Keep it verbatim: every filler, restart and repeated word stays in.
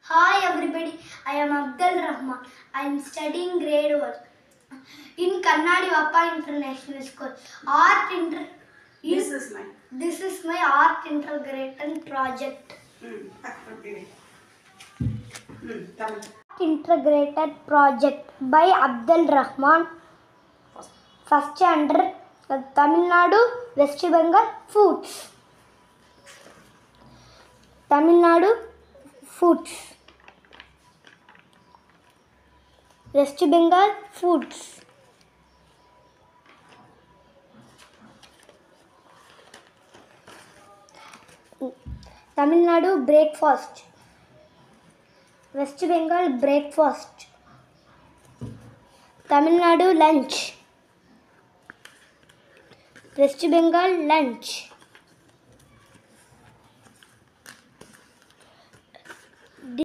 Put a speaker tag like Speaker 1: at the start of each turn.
Speaker 1: Hi everybody, I am Abd Al Rahman. I am studying grade one in Kannadi Vappa International School. Art inter
Speaker 2: This is my.
Speaker 1: This is my art integration project.
Speaker 2: Mm. Okay. Mm. Tell me.
Speaker 1: Integrated project by Abd Al Rahman. First under Tamil Nadu, West Bengal foods. Tamil Nadu foods. West Bengal foods. Tamil Nadu breakfast. West Bengal breakfast. Tamil Nadu lunch. West Bengal lunch.